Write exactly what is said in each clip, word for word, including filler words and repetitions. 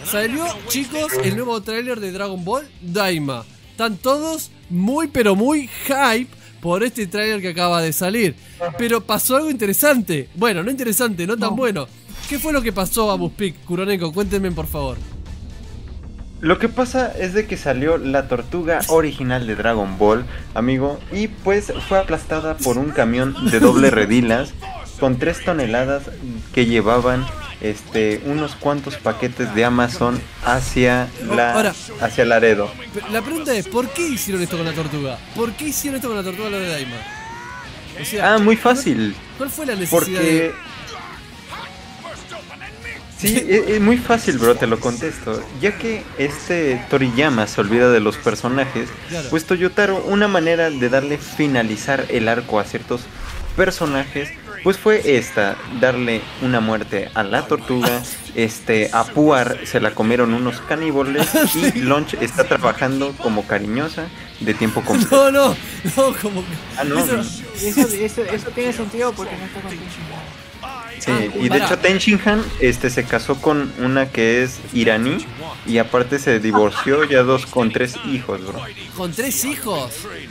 Salió, chicos, el nuevo tráiler de Dragon Ball Daima. Están todos muy pero muy hype por este tráiler que acaba de salir. Pero pasó algo interesante. Bueno, no interesante, no tan no. bueno. ¿Qué fue lo que pasó a Buspik? Kuroneko, cuéntenme por favor. Lo que pasa es de que salió la tortuga original de Dragon Ball, amigo, y pues fue aplastada por un camión de doble redilas con tres toneladas que llevaban este unos cuantos paquetes de Amazon hacia la Ahora, hacia Laredo. La pregunta es, ¿por qué hicieron esto con la tortuga? ¿Por qué hicieron esto con la tortuga lo de Daima? O sea, ah, muy fácil. ¿Cuál fue la necesidad? Porque de... Sí, es, es muy fácil, bro, te lo contesto. Ya que este Toriyama se olvida de los personajes, claro. Pues Toyotaro, una manera de darle finalizar el arco a ciertos personajes, pues fue esta, darle una muerte a la tortuga. Este, a Puar se la comieron unos caníbales y Launch está trabajando como cariñosa de tiempo completo. No, no, no, como que... Ah, no. Eso, eso, eso, eso tiene sentido porque no está con Tenshinhan. Sí, ah, y de hecho Tenshinhan este, se casó con una que es iraní y aparte se divorció ya dos con tres hijos, bro. ¿Con tres hijos?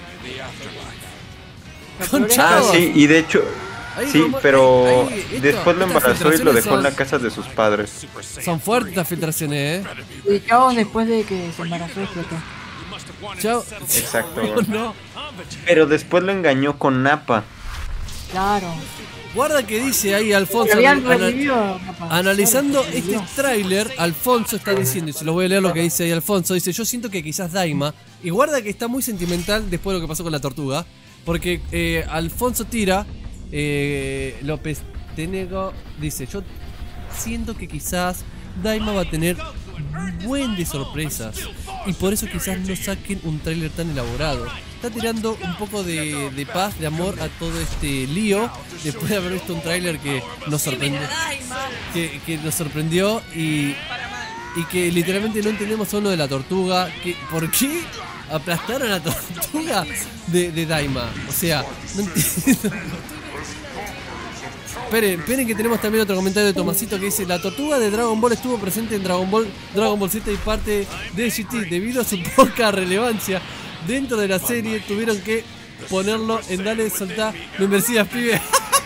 ¿Con ah, sí, y de hecho... Ahí, sí, como, pero ahí, ahí, después lo embarazó y lo dejó son, en la casa de sus padres. Son fuertes estas filtraciones, ¿eh? Y chao, después de que se embarazó explotó. Chao. Exacto. No. Pero después lo engañó con Nappa. Claro. Guarda que dice ahí Alfonso, anal analizando claro, este tráiler, Alfonso está diciendo, y se lo voy a leer lo que dice ahí Alfonso, dice, yo siento que quizás Daima, y guarda que está muy sentimental después de lo que pasó con la tortuga, porque eh, Alfonso tira... Eh, López Tenego dice, yo siento que quizás Daima va a tener buen de sorpresas y por eso quizás no saquen un tráiler tan elaborado. Está tirando un poco de, de paz, de amor a todo este lío después de haber visto un tráiler que nos sorprendió, que, que nos sorprendió y, y que literalmente no entendemos solo de la tortuga. Que, ¿por qué aplastaron a la tortuga de, de Daima? O sea, no entiendo. Esperen, esperen que tenemos también otro comentario de Tomasito que dice: la tortuga de Dragon Ball estuvo presente en Dragon Ball, Dragon Ball Z y parte de G T. Debido a su poca relevancia dentro de la serie, tuvieron que ponerlo en Dale, soltá membresías, pibe.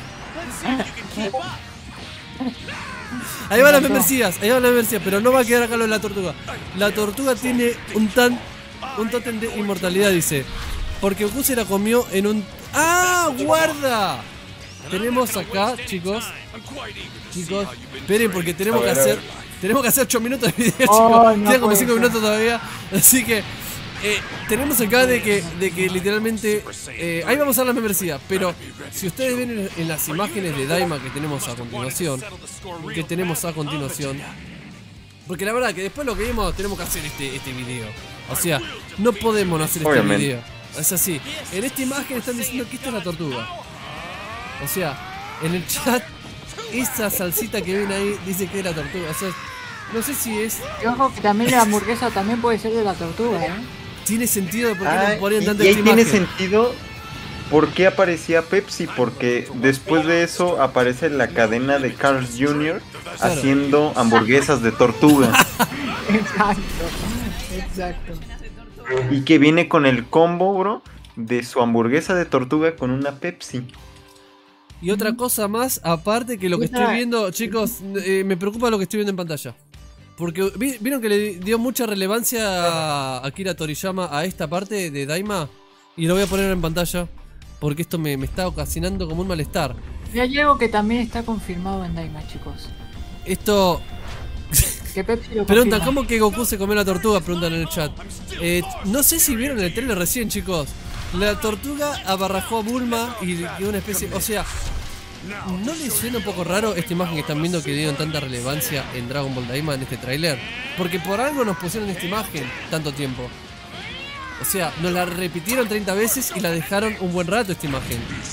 Ahí van las membresías, ahí van las membresías, pero no va a quedar acá lo de la tortuga. La tortuga tiene un tan un tótem de inmortalidad, dice. Porque Goku se la comió en un... ¡Ah! ¡Guarda! Tenemos acá, chicos. Chicos, esperen porque tenemos que hacer. Tenemos que hacer ocho minutos de video, oh, chicos. No Quedan como cinco minutos todavía. Así que eh, tenemos acá de que, de que literalmente eh, ahí vamos a dar la membresía. Pero si ustedes ven en, en las imágenes de Daima que tenemos a continuación, que tenemos a continuación, porque la verdad que después lo que vimos tenemos que hacer este, este video. O sea, no podemos no hacer este Obviamente. video. Es así. En esta imagen están diciendo que esta es la tortuga. O sea, en el chat, esa salsita que ven ahí dice que es la tortuga. O sea, no sé si es... Y ojo que también la hamburguesa también puede ser de la tortuga, ¿eh? Tiene sentido porque ah, no ponían tanta y, y ahí tiene sentido por qué aparecía Pepsi. Porque después de eso aparece la cadena de Carl's junior Claro. haciendo hamburguesas de tortuga. Exacto, exacto. Y que viene con el combo, bro, de su hamburguesa de tortuga con una Pepsi. Y otra cosa más, aparte que lo que estoy viendo, chicos, eh, me preocupa lo que estoy viendo en pantalla. Porque vieron que le dio mucha relevancia a Akira Toriyama a esta parte de Daima. Y lo voy a poner en pantalla porque esto me, me está ocasionando como un malestar. Y hay algo que también está confirmado en Daima, chicos. Esto... Que Pepsi lo Preguntan, ¿cómo que Goku se comió la tortuga? Preguntan en el chat. Eh, no sé si vieron el trailer recién, chicos. La tortuga abarrajó a Bulma y dio una especie... O sea, ¿no les suena un poco raro esta imagen que están viendo que dieron tanta relevancia en Dragon Ball Daima en este tráiler? Porque por algo nos pusieron esta imagen tanto tiempo. O sea, nos la repitieron treinta veces y la dejaron un buen rato esta imagen.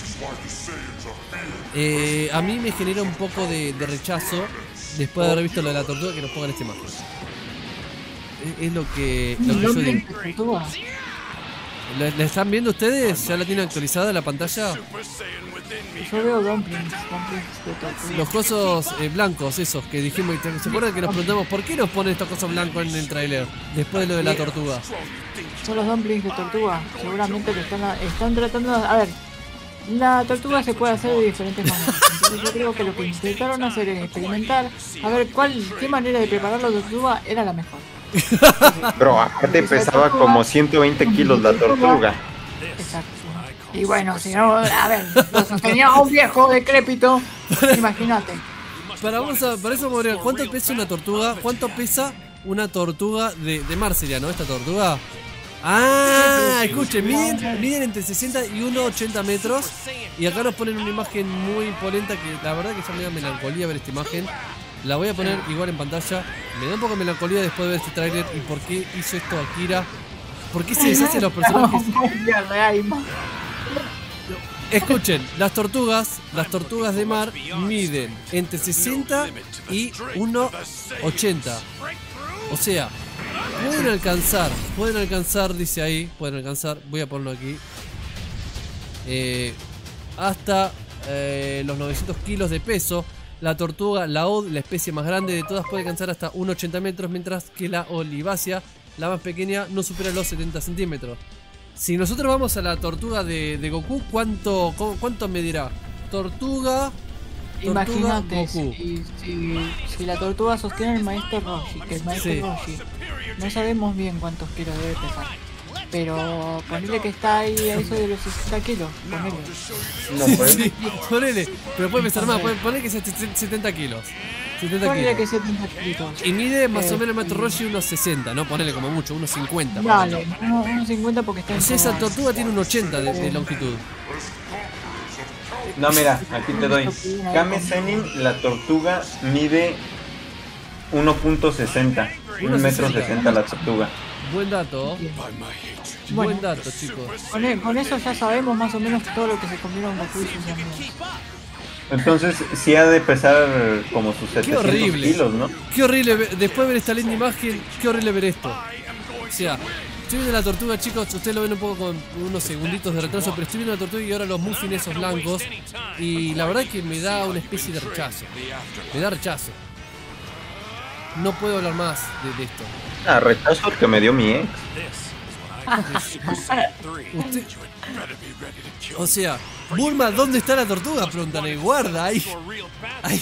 Eh, a mí me genera un poco de, de rechazo después de haber visto lo de la tortuga que nos pongan esta imagen. Es, es lo que, lo que yo digo. ¿La, la están viendo ustedes? ¿Ya la tienen actualizada la pantalla? Yo veo dumplings, dumplings de tortuga. Los cosos eh, blancos, esos que dijimos. ¿Se acuerdan que nos preguntamos por qué nos ponen estos cosos blancos en el tráiler? Después de lo de la tortuga. Son los dumplings de tortuga. Seguramente lo están, están tratando de... A ver, la tortuga se puede hacer de diferentes maneras. Entonces yo creo que lo que intentaron hacer es experimentar a ver cuál, qué manera de preparar la tortuga era la mejor. Bro, aparte pesaba como ciento veinte kilos la tortuga. Exacto. Y bueno, si no, a ver, lo sostenía un viejo decrépito, imagínate. Para, vamos a, para eso, Moria, ¿cuánto pesa una tortuga? ¿Cuánto pesa una tortuga de, de mar sería, no? Esta tortuga. Ah, escuchen, miden, miden entre sesenta y uno ochenta metros. Y acá nos ponen una imagen muy polenta que la verdad que ya me da melancolía ver esta imagen. La voy a poner igual en pantalla. Me da un poco de melancolía después de ver este tráiler. ¿Y por qué hizo esto Akira? ¿Por qué se deshacen los personajes? Escuchen, las tortugas, las tortugas de mar miden entre sesenta y uno ochenta. O sea, pueden alcanzar, pueden alcanzar, dice ahí, pueden alcanzar, voy a ponerlo aquí, eh, hasta eh, los novecientos kilos de peso. La tortuga, la od, la especie más grande de todas, puede alcanzar hasta uno ochenta metros, mientras que la olivácea, la más pequeña, no supera los setenta centímetros. Si nosotros vamos a la tortuga de, de Goku, ¿cuánto, cuánto medirá? Tortuga... Imagínate, si, si, si la tortuga sostiene el maestro Roshi, que el maestro sí. Roshi, no sabemos bien cuántos kilos debe pesar. Pero ponele que está ahí a eso de los sesenta kilos, ponele. No, pues. Sí, ponele, pero puede pesar más, ponele que sea setenta kilos. setenta ponele kilos. que setenta kilos. Y mide más eh, o menos el maestro Roshi unos sesenta, ¿no? Ponele como mucho, unos cincuenta. Dale, unos cincuenta porque está en... O sea, esa tortuga tiene un ochenta de, de longitud. No, mira, aquí te doy. Kame Sennin, la tortuga mide uno punto sesenta. un metro sesenta la tortuga. Buen dato. Bueno, Buen dato, chicos. Con, e con eso ya sabemos más o menos todo lo que se comieron Goku y sus amigos. Entonces sí ha de pesar como sus setecientos Qué horrible. kilos, ¿no? Qué horrible, ver, después de ver esta linda imagen, qué horrible ver esto. O sea, estoy viendo la tortuga, chicos, ustedes lo ven un poco con unos segunditos de retraso, pero estoy viendo la tortuga y ahora los muffins esos blancos. Y la verdad que me da una especie de rechazo. Me da rechazo. No puedo hablar más de, de esto. Ah, rechazo el que me dio mi ex. Usted... O sea, Bulma, ¿dónde está la tortuga? Preguntan ahí, guarda, ahí. ahí.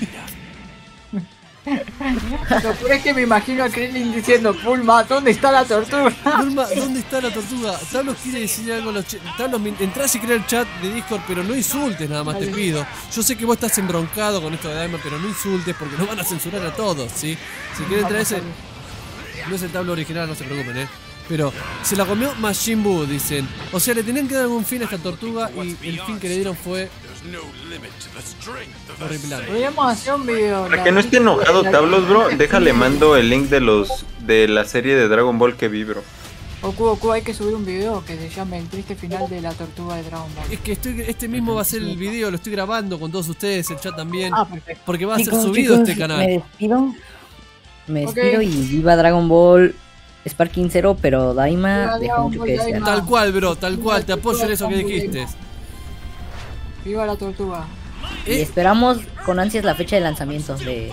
Lo peor es que me imagino a Krillin diciendo, Bulma, ¿dónde está la tortuga? Bulma, ¿dónde está la tortuga? Tablos quiere decir algo a los chicos. Tablos, entrás y crea el chat de Discord, pero no insultes nada más, te pido. Yo sé que vos estás embroncado con esto de Daima, pero no insultes porque nos van a censurar a todos, ¿sí? Si quieren traer ese... No es el tablo original, no se preocupen, ¿eh? Pero se la comió Majin Buu, dicen. O sea, le tenían que dar algún fin a esta tortuga y el fin que le dieron fue... horripilante. Podríamos hacer un video. Para que no esté enojado Tablos, bro, déjale mando el link de los de la serie de Dragon Ball que vi, bro. Goku, Goku, hay que subir un video que se llame El triste final de la tortuga de Dragon Ball. Es que estoy, este mismo va a ser el video, lo estoy grabando con todos ustedes, el chat también. Ah, perfecto. Porque va a Chicos, ser subido chicos, este canal. Me despido. Me Ok. despido y viva Dragon Ball Sparking Zero, pero Daima Viva deja Dragon mucho Ball que desear. Daima. Tal cual, bro, tal cual, te apoyo en eso que dijiste. Viva la tortuga. Y Eh, esperamos con ansias la fecha de lanzamiento de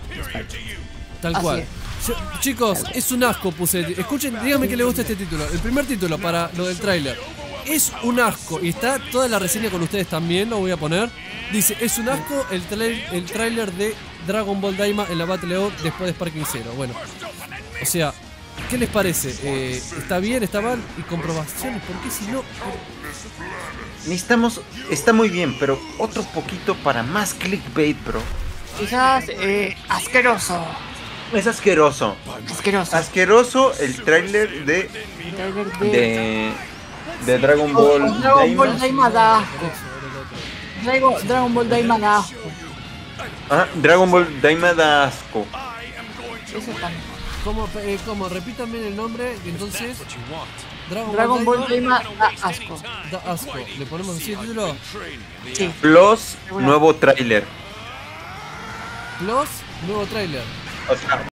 tal Así cual. es. Yo- chicos, es un asco, puse. Escuchen, díganme que les gusta este título. El primer título para lo del tráiler. Es un asco. Y está toda la reseña con ustedes también, lo voy a poner. Dice, es un asco el, trai- el tráiler de Dragon Ball Daima en la Battle Hour después de Sparking Zero. Bueno, o sea, ¿qué les parece? Eh, ¿Está bien? ¿Está mal? Y comprobaciones, ¿por qué si no? Necesitamos, está muy bien, pero otro poquito para más clickbait, bro. Quizás, eh, asqueroso. Es asqueroso. Asqueroso. Asqueroso el tráiler de, El trailer de... de de Dragon Ball Oh, Dragon Ball Daima. Daima da asco. Dragon, Dragon Ball Daima da asco. Ah, Dragon Ball Daima da asco. Eso está mejor. ¿Cómo? Eh, ¿Cómo? Repítanme el nombre, entonces... Dragon, Dragon Ball Daima Daima da asco. da asco. ¿Le ponemos así el título? Sí. Plus nuevo tráiler. Plus, nuevo tráiler. O sea,